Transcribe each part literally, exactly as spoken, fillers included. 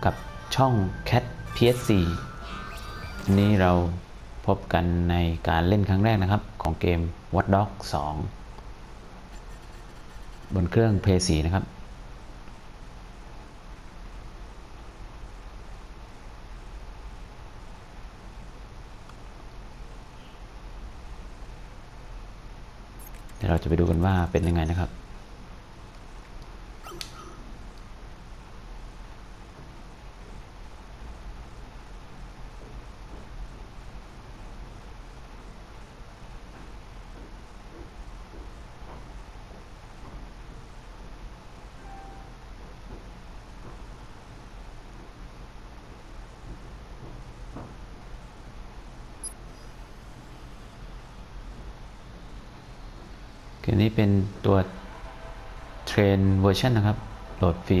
กับช่อง Cat พี เอส ซี นี้เราพบกันในการเล่นครั้งแรกนะครับของเกม Watch Dogs สองบนเครื่อง พี เอส โฟร์ นะครับเดี๋ยวเราจะไปดูกันว่าเป็นยังไงนะครับเกมนี้เป็นตัวเทรนเวอร์ชันนะครับโหลดฟรี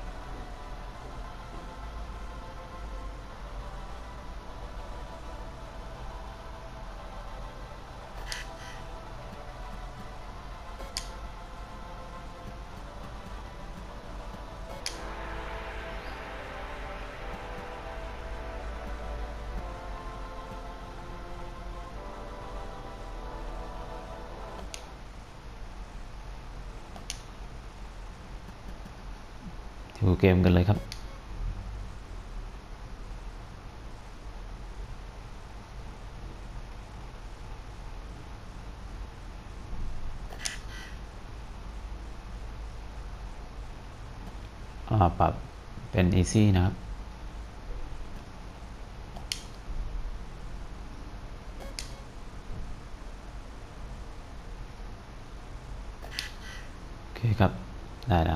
ดูเกมกันเลยครับปรับเป็น Easy นะครับโอเคครับได้แล้ว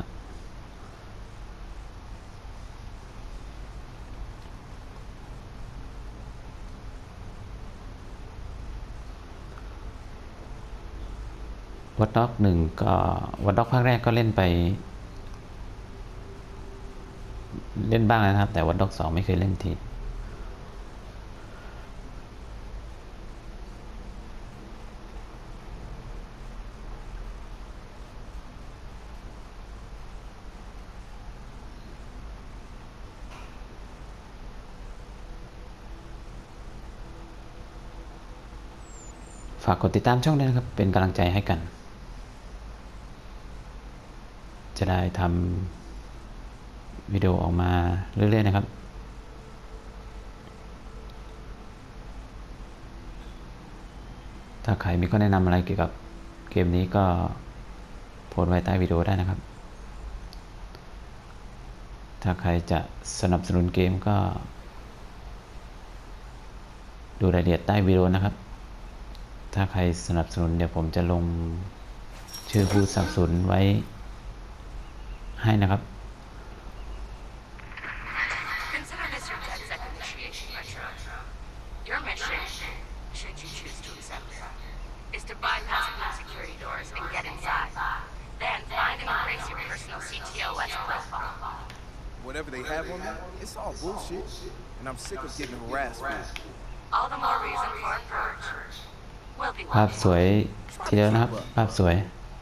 Watch Dogs หนึ่งก็Watch Dogsภาคแรกก็เล่นไปเล่นบ้างนะครับแต่Watch Dogs สองไม่เคยเล่นทีฝากกดติดตามช่องด้วยนะครับเป็นกำลังใจให้กันจะได้ทำวิดีโอออกมาเรื่อยๆนะครับถ้าใครมีข้อแนะนำอะไรเกี่ยวกับเกมนี้ก็โพสต์ไว้ใต้วิดีโอได้นะครับถ้าใครจะสนับสนุนเกมก็ดูรายละเอียดใต้วิดีโอนะครับถ้าใครสนับสนุนเดี๋ยวผมจะลงชื่อผู้สนับสนุนไว้ให้นะครับ Whatever they have on me, it's all bullshit, and I'm sick of getting harassed for it. All the more reason for a purge. We'll be ภาพสวยทีเดียวนะครับภาพสวย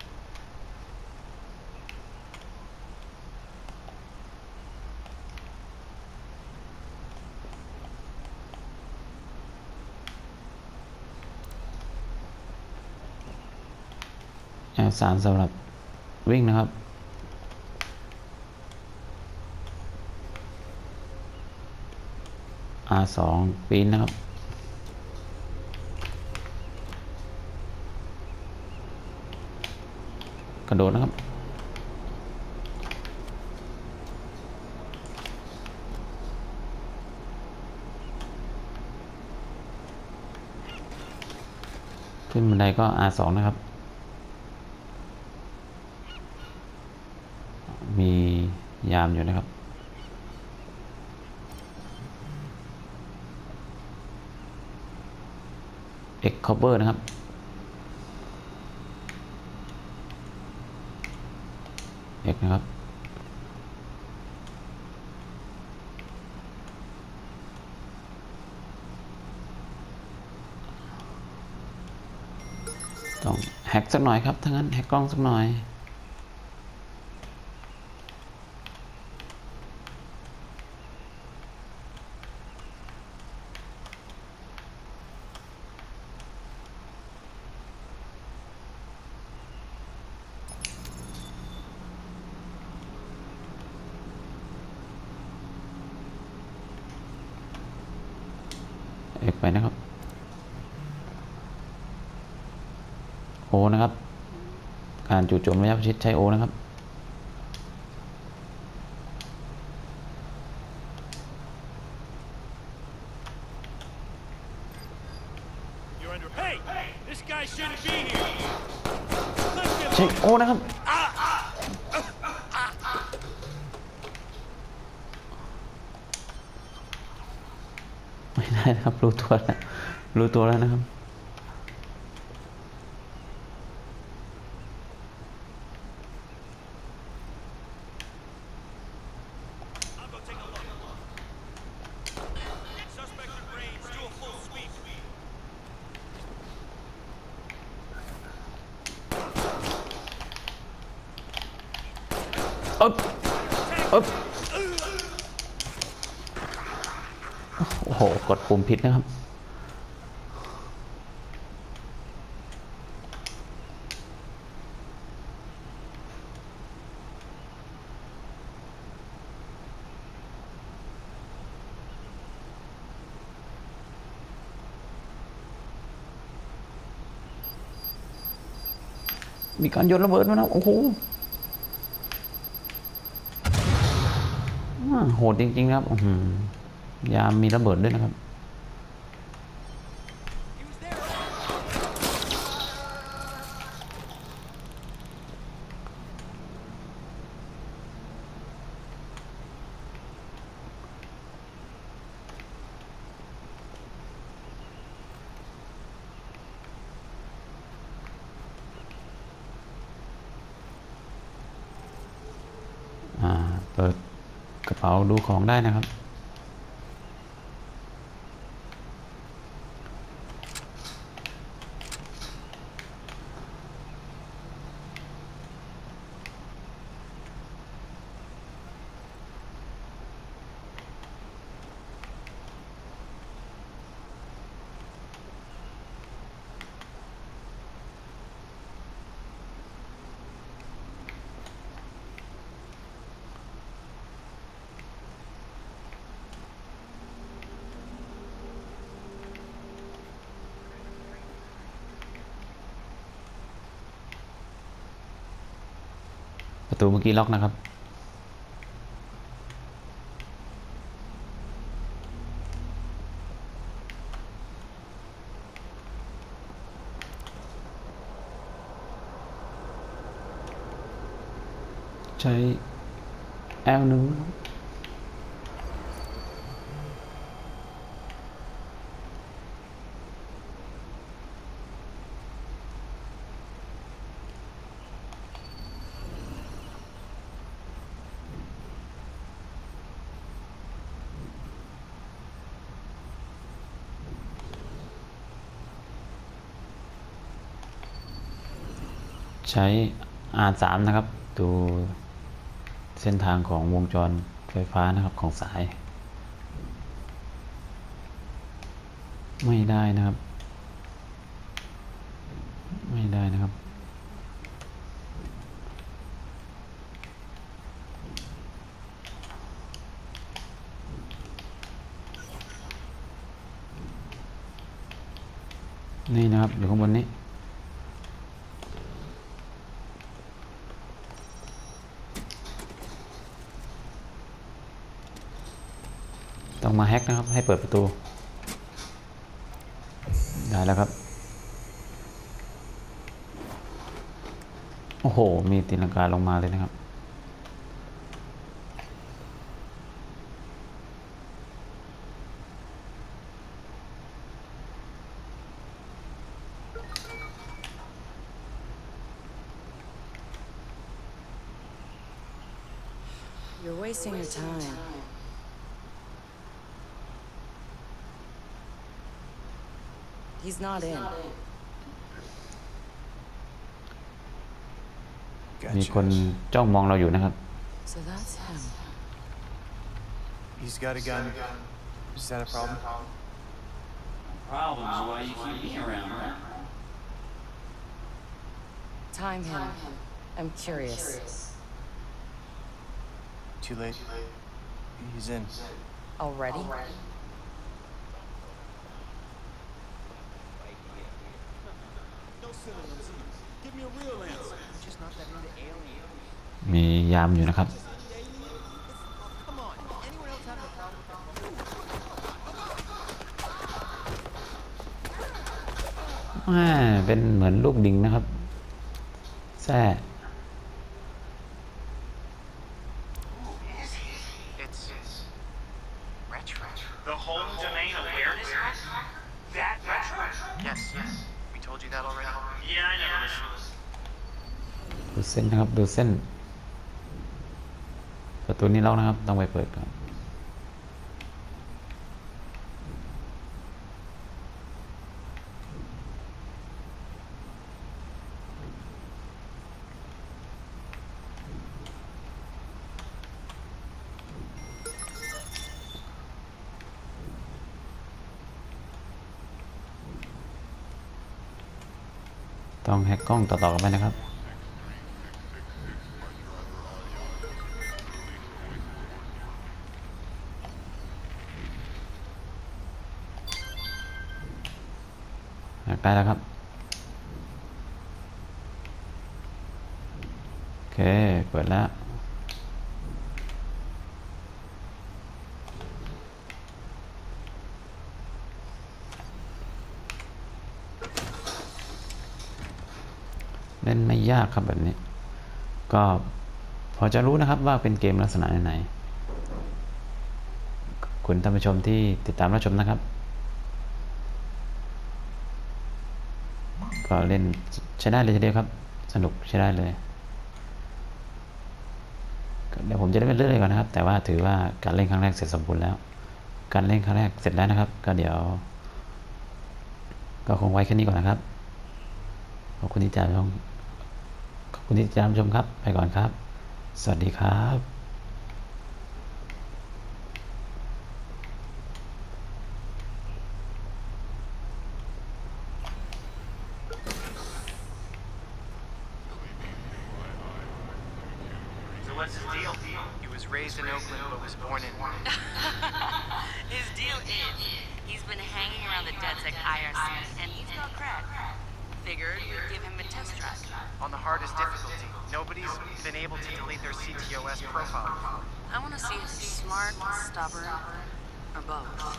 แอลสามสำหรับวิ่งนะครับอาร์ สอง ปีนนะครับกระโดดนะครับขึ้นบันไดก็ อาร์ สอง นะครับมียามอยู่นะครับเอ็กคอเบอร์นะครับเอ็กนะครับต้องแฮกสักหน่อยครับถ้างั้นแฮกกล้องสักหน่อยไปนะครับโอนะครับการจู่โจมระยะประชิดใช้โอนะครับ Hey, this guy shouldn't be here. Lift him. ใช้โอนะครับไม่ได้นะครับรู้ตัวแล้วรู้ตัวแล้วนะครับอ๊บอ๊บโอ้โหกดปุ่มผิดนะครับมีการโยนระเบิดด้วยนะโอ้โหโหดจริงๆครับยามมีระเบิดด้วยนะครับเปิดกระเป๋าดูของได้นะครับประตูเมื่อกี้ล็อกนะครับใช้แอลหนึ่งใช้ อาร์ สาม นะครับดูเส้นทางของวงจรไฟฟ้านะครับของสายไม่ได้นะครับไม่ได้นะครับนี่นะครับอยู่ข้างบนนี้ต้องมาแฮกนะครับให้เปิดประตูได้แล้วครับโอ้โหมีตีลังกาลงมาเลยนะครับ You're wasting your time. He's not in. มีคนจ้องมองเราอยู่นะครับ So that's him. He's got a gun. Is that a problem? Problems why you keep me around, right? Time him. I'm curious. Too late. He's in. Already? sending them to you? Give me a real answer. I'm just not that into aliens. มียามอยู่นะครับ Just any alien? It's, oh, come on. Anyone else having a problem with that? อ่าเป็นเหมือนลูกดิงนะครับแซ่ It's retro. The home domain awareness hack? That retro? Yes, yes. We told you that already. Yeah, I never listened. ดูเส้นนะครับดูเส้นประตูนี้ล็อกนะครับต้องไปเปิดก่อนต้องแฮกกล้องต่อๆกันไปนะครับแฮกได้แล้วครับโอเคเปิดแล้วเล่นไม่ยากครับแบบนี้ ก็พอจะรู้นะครับว่าเป็นเกมลักษณะไหนๆคุณท่านผู้ชมที่ติดตามรับชมนะครับก็เล่นใช้ได้เลยทีเดียวครับสนุกใช้ได้เลยเดี๋ยวผมจะเล่นไปเรื่อยๆก่อนนะครับแต่ว่าถือว่าการเล่นครั้งแรกเสร็จสมบูรณ์แล้วการเล่นครั้งแรกเสร็จแล้วนะครับก็เดี๋ยวก็คงไว้แค่นี้ก่อนนะครับขอบคุณที่ติดตามชมขอบคุณที่ติดตามชมครับไปก่อนครับสวัสดีครับ So what's his deal? He was raised in Oakland but was born in... His deal is, he's been hanging around the DedSec I R C, and he's got crack. Figured we'd give him a test drive. On the hardest difficulty. Nobody's been able to delete their C T O S profile. I want to see if he's smart, stubborn, or both.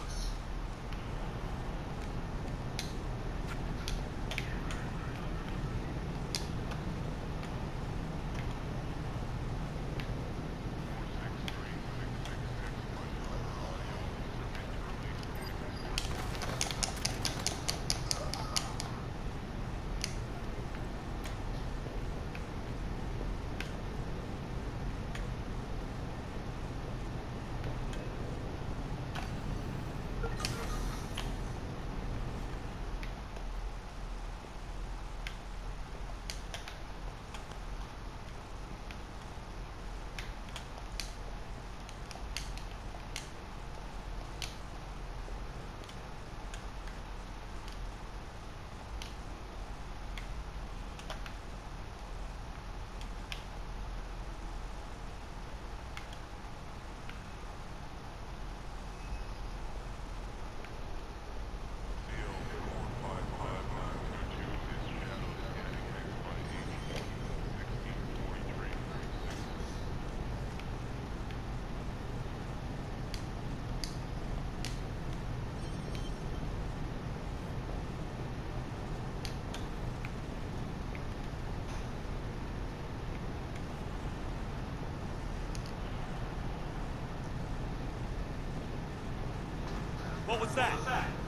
What was that?